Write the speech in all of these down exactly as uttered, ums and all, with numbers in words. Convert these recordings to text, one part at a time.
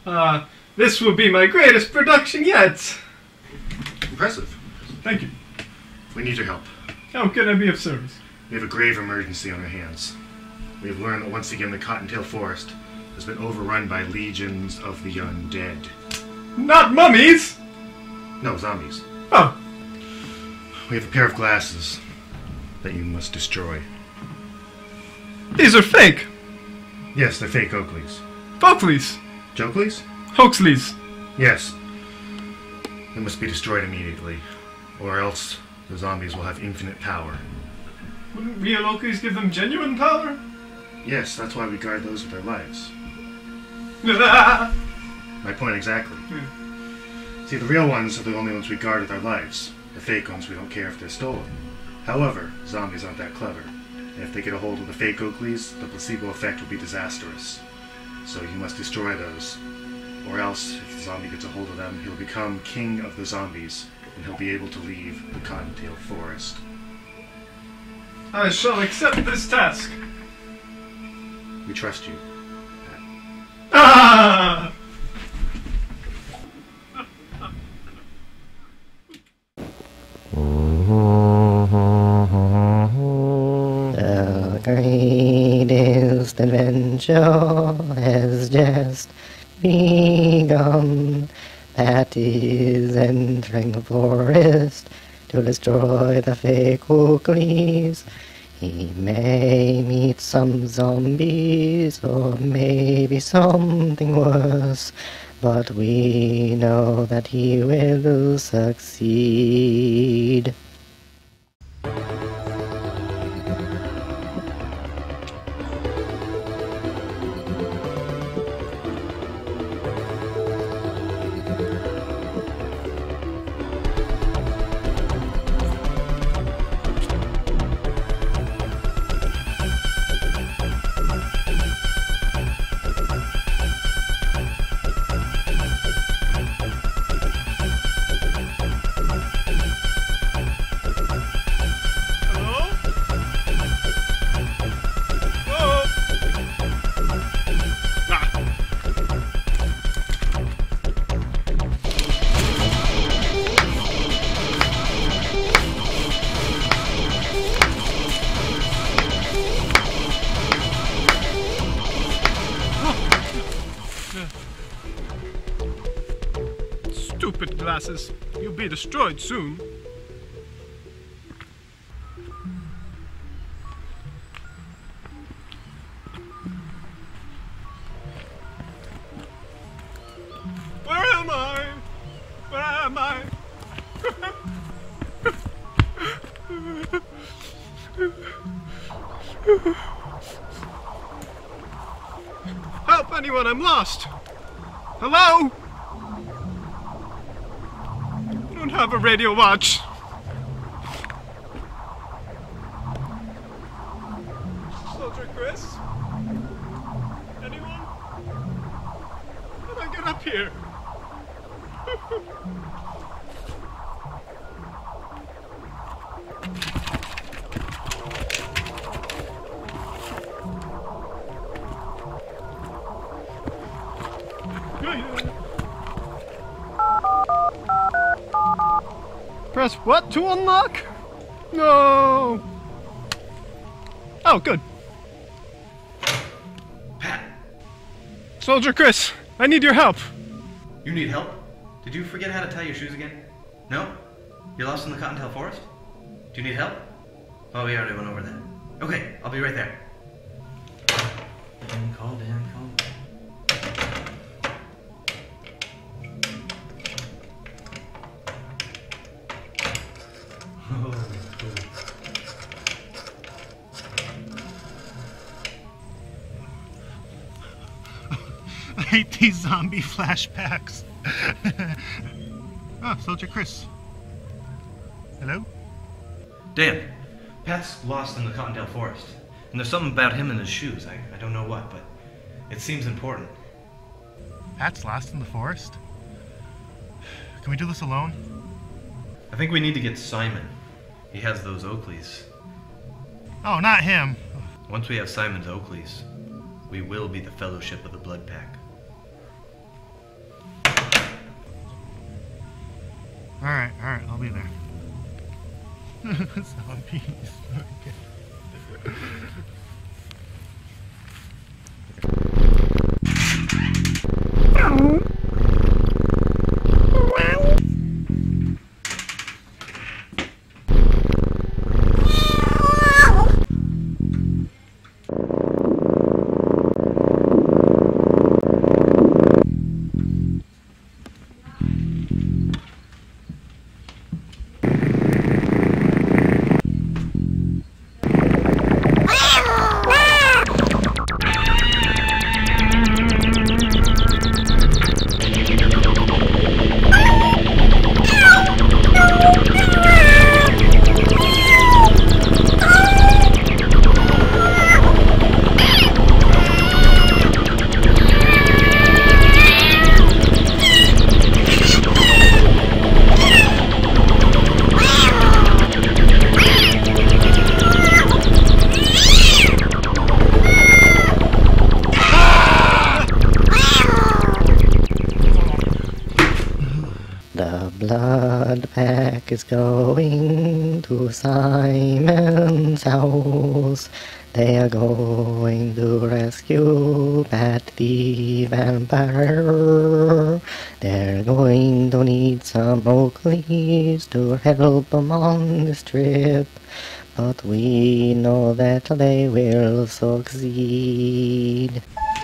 Uh, this will be my greatest production yet. Impressive. Thank you. We need your help. How can I be of service? We have a grave emergency on our hands. We have learned that once again the Cottontail Forest has been overrun by legions of the undead. Not mummies! No, zombies. Oh. We have a pair of glasses that you must destroy. These are fake. Yes, they're fake Oakleys. Oakleys. Jokeleys? Hoaxleys. Yes. They must be destroyed immediately, or else the zombies will have infinite power. Wouldn't real Oakleys give them genuine power? Yes, that's why we guard those with our lives. Ah! My point exactly. Hmm. See, the real ones are the only ones we guard with our lives. The fake ones we don't care if they're stolen. However, zombies aren't that clever. And if they get a hold of the fake Oakleys, the placebo effect will be disastrous. So you must destroy those. Or else, if the zombie gets a hold of them, he'll become king of the zombies, and he'll be able to leave the Cottontail Forest. I shall accept this task. We trust you. Ah! The greatest adventure has just begun. That is entering the forest to destroy the fake Oakleys. He may meet some zombies, or maybe something worse, but we know that he will succeed. Stupid glasses. You'll be destroyed soon. Where am I? Where am I? Help anyone, I'm lost! Hello? I don't have a radio watch. Soldier Chris? Anyone? How do I get up here? Press what to unlock? No. Oh, good. Pat! Soldier Chris, I need your help. You need help? Did you forget how to tie your shoes again? No? You're lost in the Cottontail Forest? Do you need help? Oh, we already went over that. Okay, I'll be right there. Dan, call Dan, call Dan. Oh, cool. I hate these zombie flashbacks. Oh, Soldier Chris. Hello? Dan, Pat's lost in the Cottontail Forest. And there's something about him and his shoes. I, I don't know what, but it seems important. Pat's lost in the forest? Can we do this alone? I think we need to get Simon. He has those Oakleys. Oh, not him. Once we have Simon's Oakleys, we will be the Fellowship of the Blood Pack. Alright, alright, I'll be there. Zombies. The blood pack is going to Simon's house. They are going to rescue Pat the vampire. They're going to need some Oakleys to help them on this trip. But we know that they will succeed.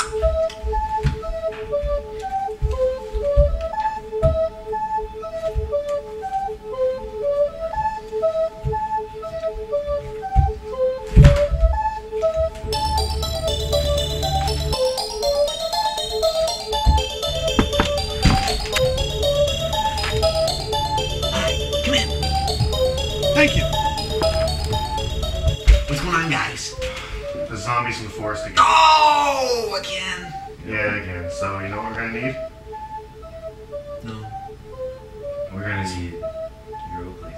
Thank you. What's going on, guys? The zombies in the forest again. Oh, again. Yeah, again. So, you know what we're gonna need? No. We're gonna need your Oakleys.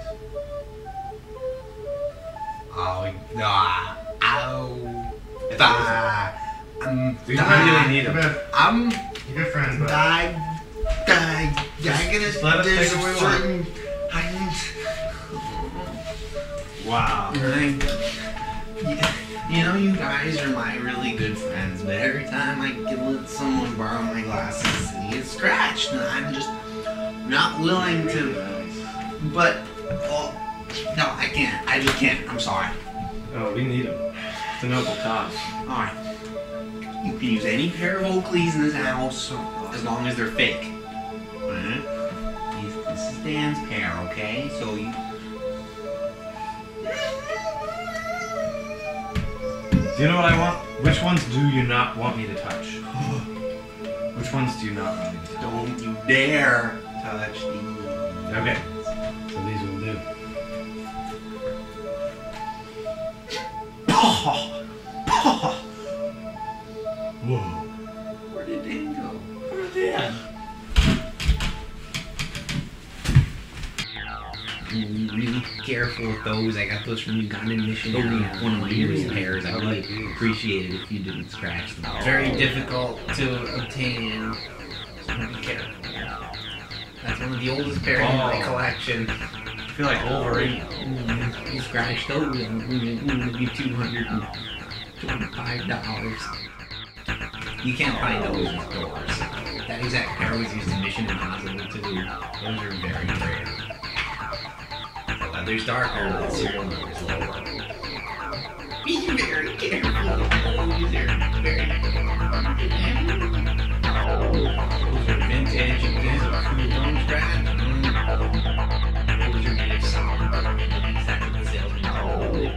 Oh, ah, ow. Ah, I'm, We don't really need them. I'm, You're good friends, but I, I, I, Just gonna, let us there's take what we want. certain, I'm, Wow. Right. Yeah, you know, you guys are my really good friends, but every time I get let someone borrow my glasses, they get scratched, and I'm just not willing to. But, well, no, I can't. I just can't. I'm sorry. Oh, we need them. It's a noble cause. All right. You can use any pair of Oakleys in this house, as long as they're fake. Alright? These- This is Dan's pair, okay? So you. Do you know what I want? Which ones do you not want me to touch? Which ones do you not want me to touch? Don't you dare touch these. Okay. So these will do. Oh! Oh! Whoa. Where did Dan go? Where's Dan? Be really careful with those. I got those from Ugandan missionary. One of my newest pairs. I really appreciate it if you didn't scratch them. Very difficult to obtain. So be careful. That's one of the oldest pairs in my Oh. collection. I feel like Wolverine. Mm, you scratch those, and it would be two hundred and twenty-five dollars. You can't find those in stores. That exact pair was used in Mission Impossible too. Those are very rare. The leather's darker, the serial number's lower. Be very careful. Those are very Those are vintage. These are cool don't scratch. Those are made of solid. That's what the salesman told me.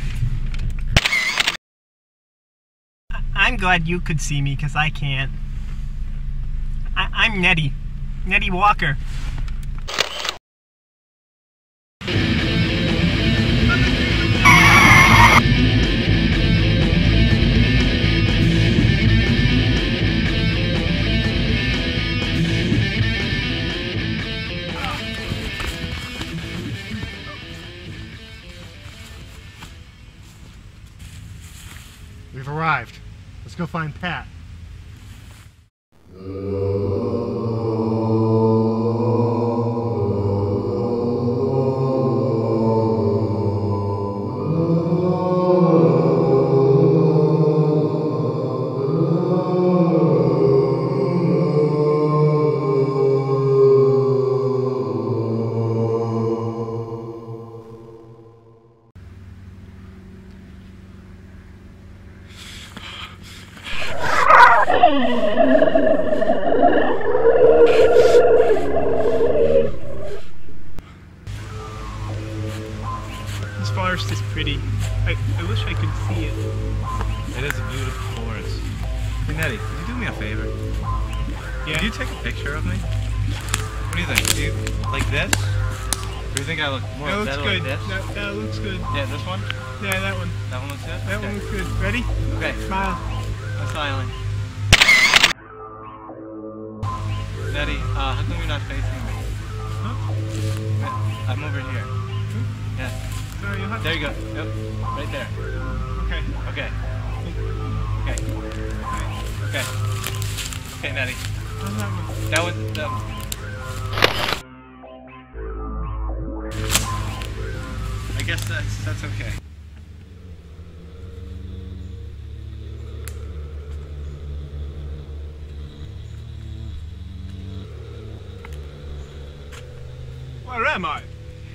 I'm glad you could see me, because I can't. I'm Neddy. Neddy Walker. We've arrived. Let's go find Pat. This forest is pretty. I, I wish I could see it. It is a beautiful forest. Hey Neddy, could you do me a favor? Yeah. Could you take a picture of me? What do you think? Do you like this? Or do you think I look more That looks better good. like this? That, that looks good. Yeah, this one? Yeah, that one. That one looks good? That okay. one looks good. Ready? Okay. Smile. I'm smiling. Neddy, uh, how come you're not facing me? Huh? I'm over here. Yeah. Sorry, you'll have There you go. Yep. Right there. Okay. Okay. Okay. Okay. Okay, Neddy. On that one. That was that was I guess that's that's okay. Where am I?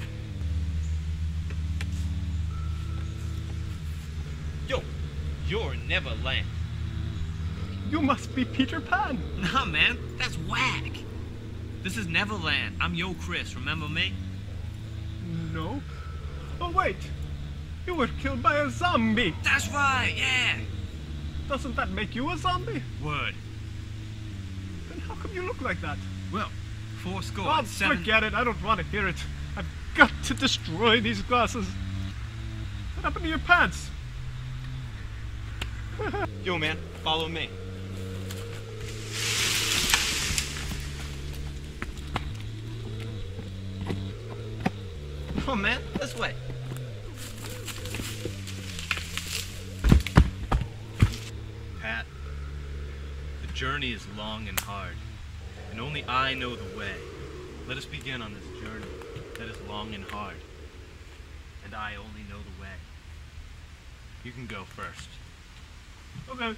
Yo, you're Neverland. You must be Peter Pan. Nah, man, that's whack. This is Neverland. I'm Yo Chris, remember me? No. Oh, wait. You were killed by a zombie. That's right, yeah. Doesn't that make you a zombie? Word. Then how come you look like that? Well, four score Oh, and seven. forget it. I don't want to hear it. I've got to destroy these glasses. What happened to your pants? Yo, man, follow me. Come on, man, this way. Pat, the journey is long and hard, and only I know the way. Let us begin on this journey that is long and hard, and I only know the way. You can go first. Okay.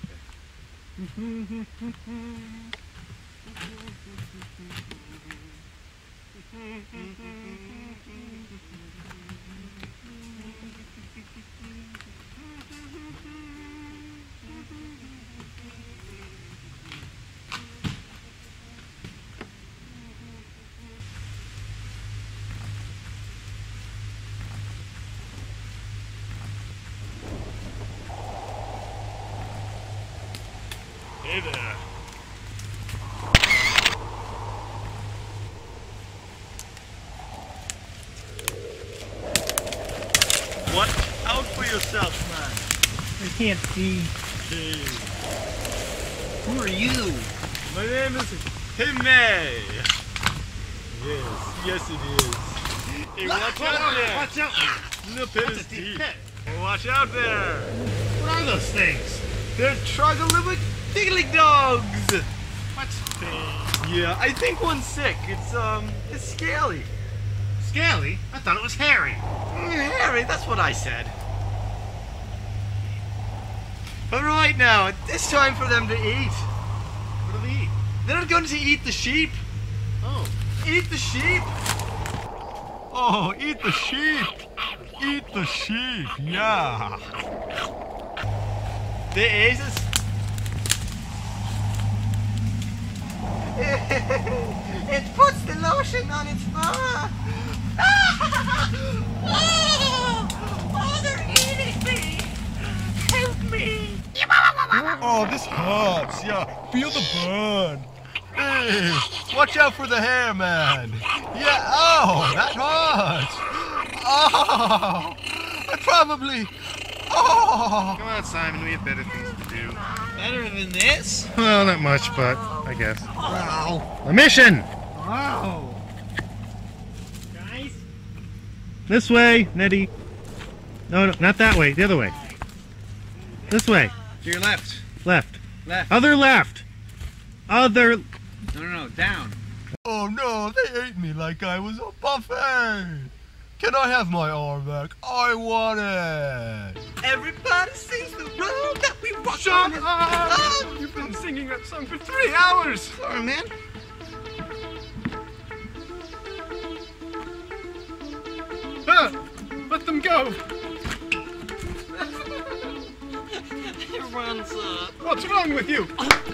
Hey there. What? Out for yourself, man. I can't see. Hey. Who are you? My name is Hime. Yes, yes it is. Hey, watch out there. Watch out! Look at his teeth. Watch out there. What are those things? They're troglodyte diggly dogs. What? Yeah, I think one's sick. It's, um, it's scaly. Scaly? I thought it was hairy. Mm, Harry, that's what I said. Alright now, it's time for them to eat. What do they eat? They're going to eat the sheep. Oh. Eat the sheep. Oh, eat the sheep. Eat the sheep, yeah. The aces. It puts the lotion on its fur. Oh, oh, they're eating me. Help me. Oh, this hurts. Yeah, feel the burn. Hey, watch out for the hair, man. Yeah, oh, that hurts. Oh, I probably... Oh. Come on, Simon, we have better things to do. Better than this? Well, not much, but I guess. Wow. A mission! Wow. Guys? This way, Neddy. No, no, not that way. The other way. This way. To your left. Left. Left. Other left. Other... No, no, no, down. Oh no, they ate me like I was a buffet. Can I have my arm back? I want it. Everybody sings the road that we walk Shut on. up! Oh, You've been singing that song for three hours! sorry, man. Ah, let them go! It runs up. What's wrong with you?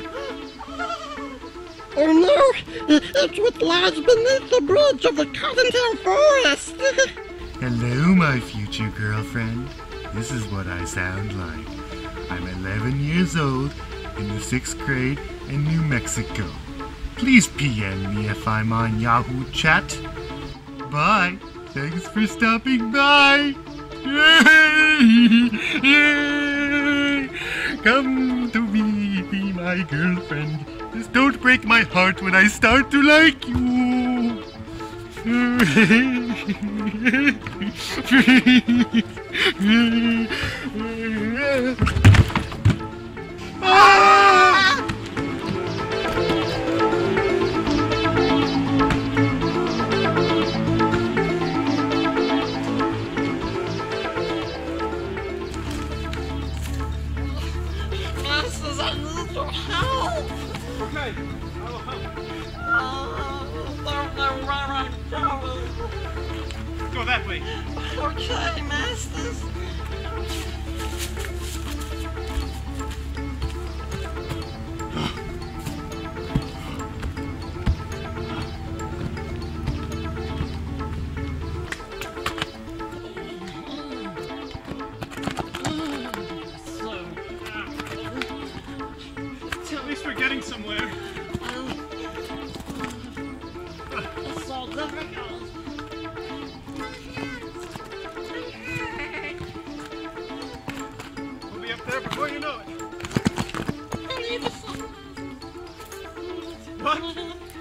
Oh no! It's what lies beneath the bridge of the Cottontail Forest! Hello, my future girlfriend. This is what I sound like. I'm eleven years old, in the sixth grade, in New Mexico. Please P M me if I'm on Yahoo Chat. Bye. Thanks for stopping by. Yay! Yay! Come to me, be my girlfriend. Just don't break my heart when I start to like you. Ah! Masters, I need your help! Okay, I'll help. Oh, don't know where I'm going. Go that way. Okay, Masters. At least we're getting somewhere. It's so difficult. We'll be up there before you know it. I need the sun. What?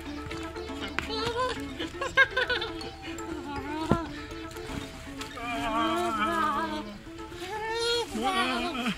Ah.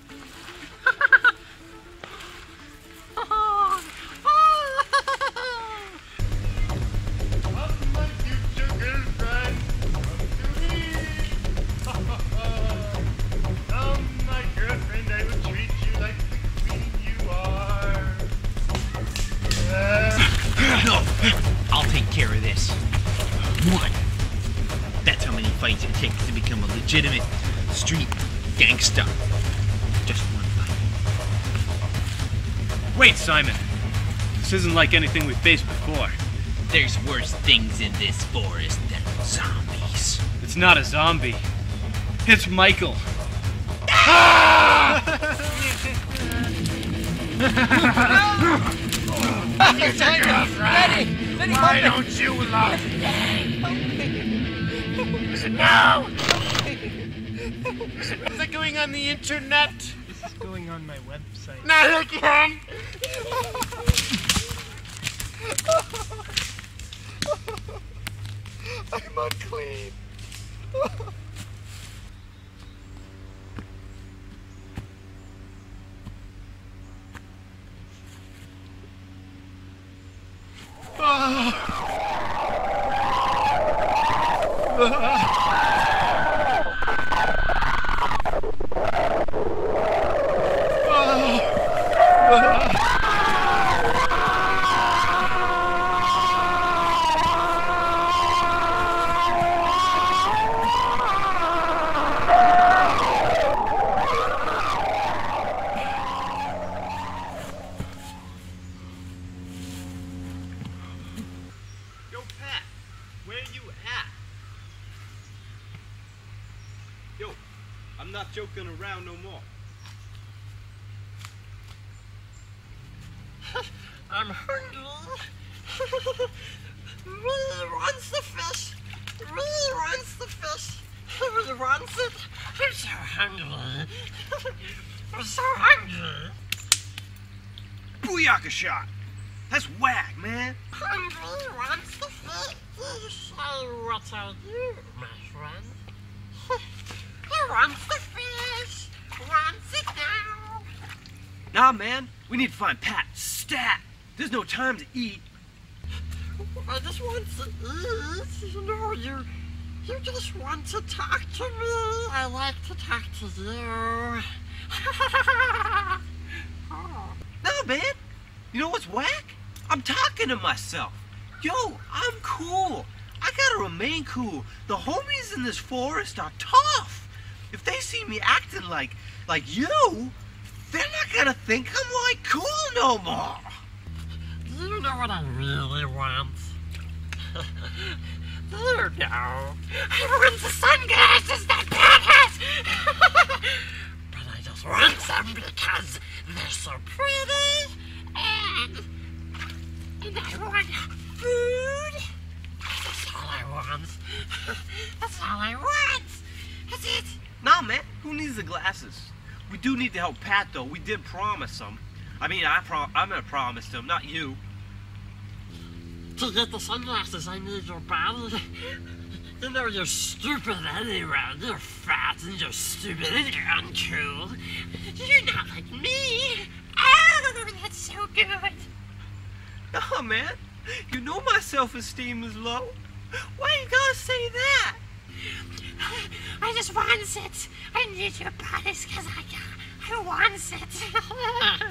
No! I'll take care of this. One. That's how many fights it takes to become a legitimate street gangsta. Just one fight. Wait, Simon. This isn't like anything we've faced before. There's worse things in this forest than zombies. It's not a zombie. It's Michael. Why don't you love me? No! What's it going on the internet? This is going on my website. Not again! I'm unclean. Yo, Pat, where you at? Yo, I'm not joking around no more. I'm hungry. Me wants the fish. Me wants the fish. Me wants it. I'm so hungry. I'm so hungry. Booyaka shot! That's whack, man! Hungry wants the fish. Say what I do, my friend. He wants the fish. Wants it now. Nah, man. We need to find Pat. Stat! There's no time to eat. I just want to eat. You know, you, you just want to talk to me. I like to talk to you. Oh. Nah, man. You know what's whack? I'm talking to myself. Yo, I'm cool. I gotta remain cool. The homies in this forest are tough. If they see me acting like, like you, they're not gonna think I'm like cool no more. Do you know what I really want? Do you know? I want the sunglasses that Pat has. But I just want them because they're so pretty. And, and I want food. That's all I want. That's all I want. That's it. Nah, man. Who needs the glasses? We do need to help Pat, though. We did promise him. I mean, I pro I'm gonna promise him, not you. To get the sunglasses, I need your body. You know, you're stupid anyway. You're fat and you're stupid and you're uncool. You're not like me. Oh, that's so good. Nah, man. You know my self-esteem is low. Why you gotta say that? I just want it. I need your bodies because I, I want it.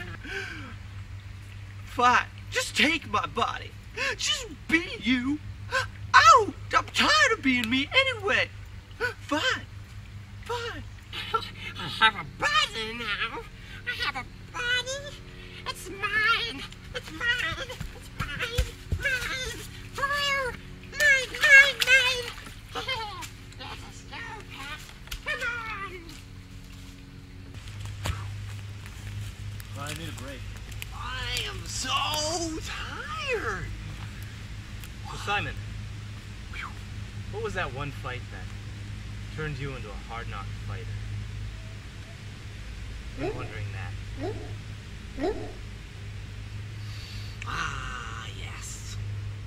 Fine. Just take my body. Just be you. Out! I'm tired of being me anyway. Fine. Fine. I have a body now. I have a body. It's mine. It's mine. It's mine. Mine. Fire. Mine, mine, mine. Let us go, Pat. Come on. I need a break. I am so tired. So Simon, what was that one fight that turned you into a hard-knock fighter? I'm wondering that. Ah, yes.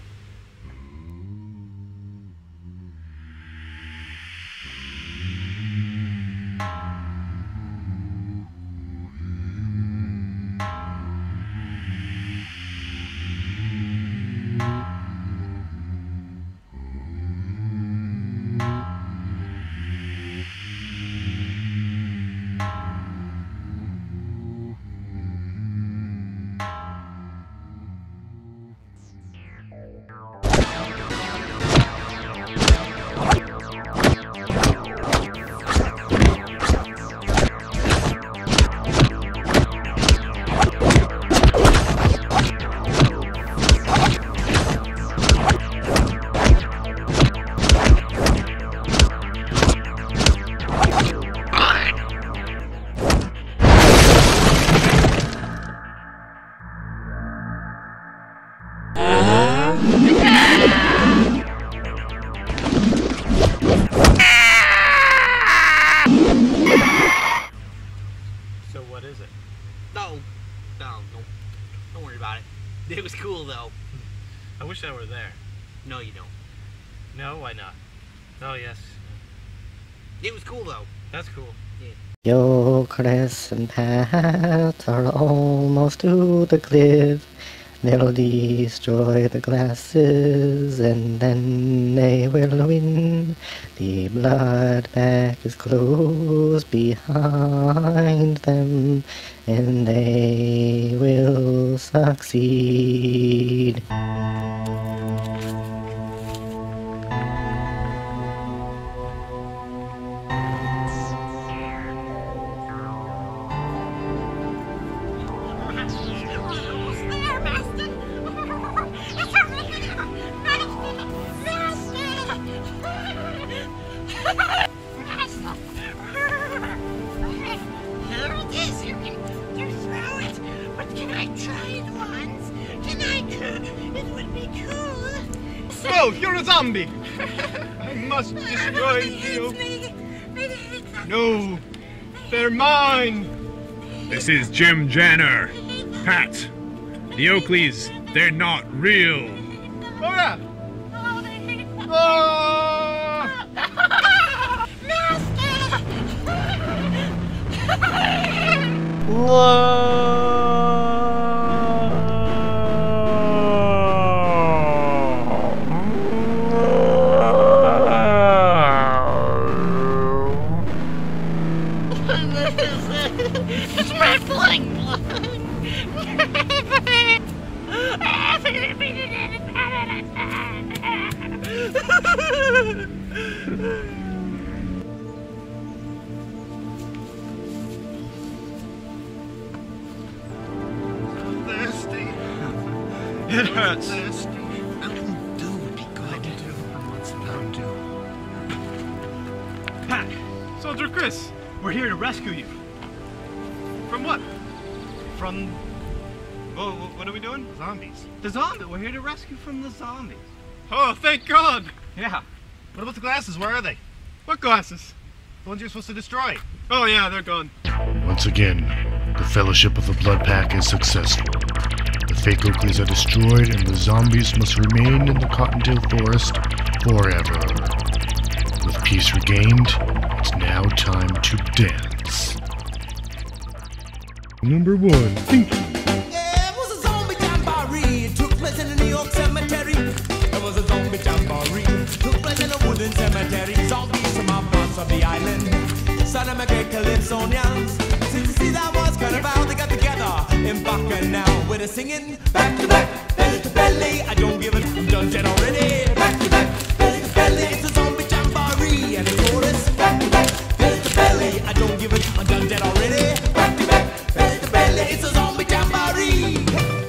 It was cool, though. I wish I were there. No, you don't. No, why not? Oh, yes. It was cool, though. That's cool. Yeah. Yo, Chris and Pat are almost to the cliff. They'll destroy the glasses and then they will win. The blood bag is close behind them and they will succeed. Here it is. You can you throw it, but can I try it once? Can No, you're a zombie! I must destroy the oak. No, they're mine! This is Jim Janner. Pat, the Oakleys, they're not real. Oh yeah! It's my bling bling. Thirsty. It hurts. Thirsty. Mountain Dew would be good. I want some Mountain Dew. Pat, Soldier Chris, we're here to rescue you. From what? From... Whoa, what are we doing? Zombies. The zombie. We're here to rescue from the zombies. Oh, thank God. Yeah. What about the glasses? Where are they? What glasses? The ones you're supposed to destroy. Oh yeah, they're gone. Once again, the Fellowship of the Blood Pack is successful. The fake Oakleys are destroyed and the zombies must remain in the Cottontail Forest forever. With peace regained, it's now time to dance. Number one, Pinky. Yeah, it was a zombie jamboree. It took place in the New York cemetery. It was a zombie jamboree. It took place in a wooden cemetery. Zombies from all parts of the island. Sodom and Calypsonians. Since the sea that was carnival, they got together in Bacchanal. With a singing back to back, belly to belly. I don't give it, I'm done dead already. Back to back, belly to belly. It's a zombie jamboree. And the chorus back to back, belly to belly. I don't give it, I'm done dead already. Back to back, belly to belly. It's a zombie jamboree.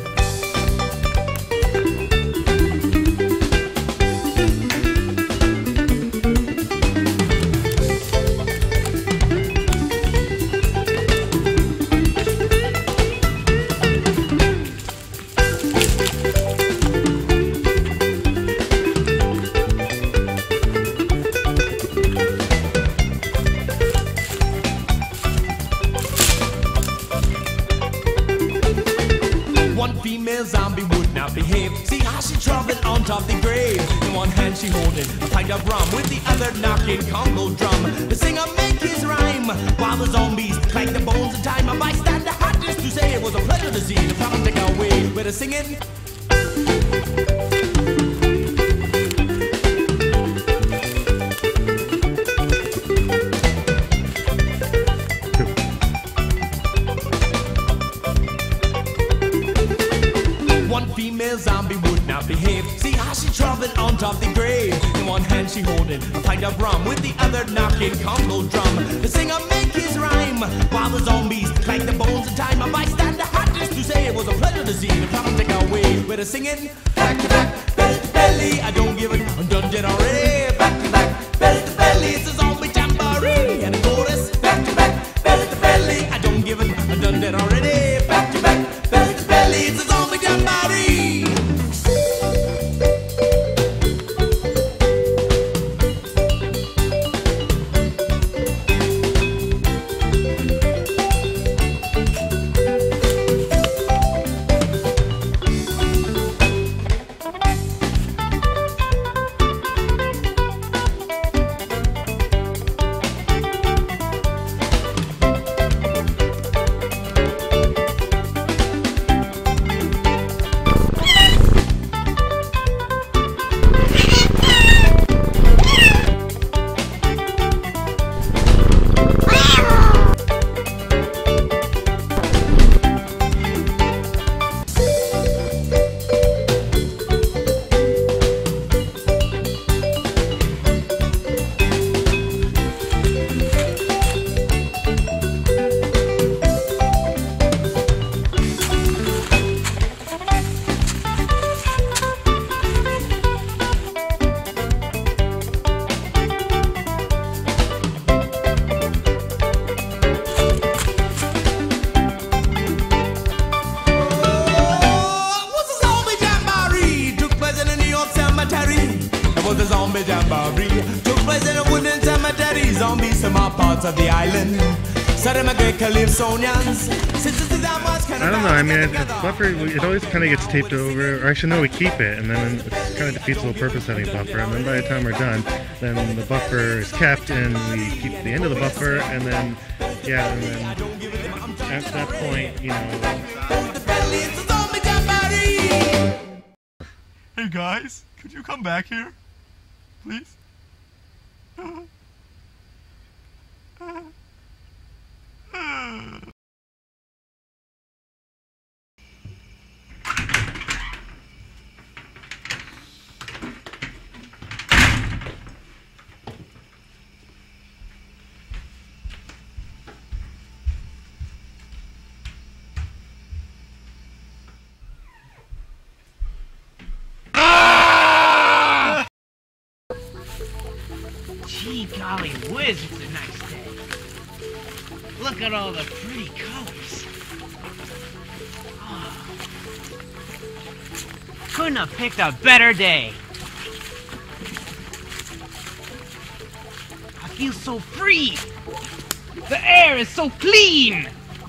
One female zombie would not behave. See how she traveled on top of the grave. In one hand she holding a pint of rum, with the other knocking Congo drum. The singer make his rhyme while the zombies clank the bones in time. A bystander had this to say, it was a pleasure to see the problem take away with the singing. One female zombie would not behave. See how she traveled on top of the grave. In one hand she holding a pint of rum, with the other knocking Congo drum. The singer make his rhyme while the zombies clank the bones in time. A bystander had this to say, it was a pleasure to see the problem take away with a singing back to back, belly to belly. I don't give it, I'm done dead already. Back to back, belly to belly. It's a zombie jamboree. And the chorus back to back, belly to belly. I don't give it, I'm done dead already. Back to back, belly to belly. It's a zombie jamboree. parts of the island. So them a great Calypsonians. Since it's that much kind of I don't know, I mean, it, it's buffer, it always kind of gets taped over, or actually no, we keep it, and then it kind of defeats the whole purpose of having a buffer, and then by the time we're done, then the buffer is kept, and we keep the end of the buffer, and then, yeah, and then at that point, you know... Hey guys, could you come back here? Please? Gee golly whiz, it's a nice day. Look at all the pretty colors. Oh. Couldn't have picked a better day. I feel so free. The air is so clean.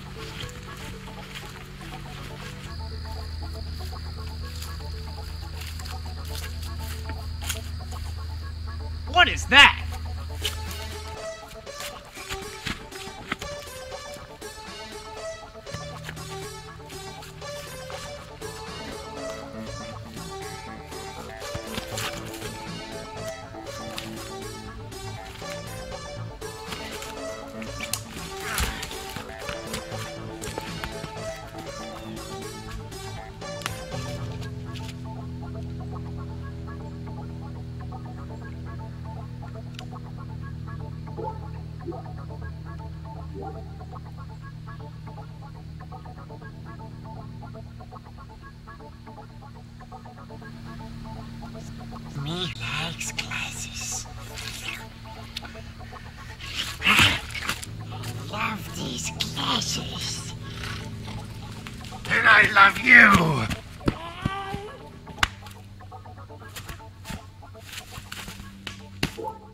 What is that? Me likes glasses. Love these glasses. And I love you! Uh,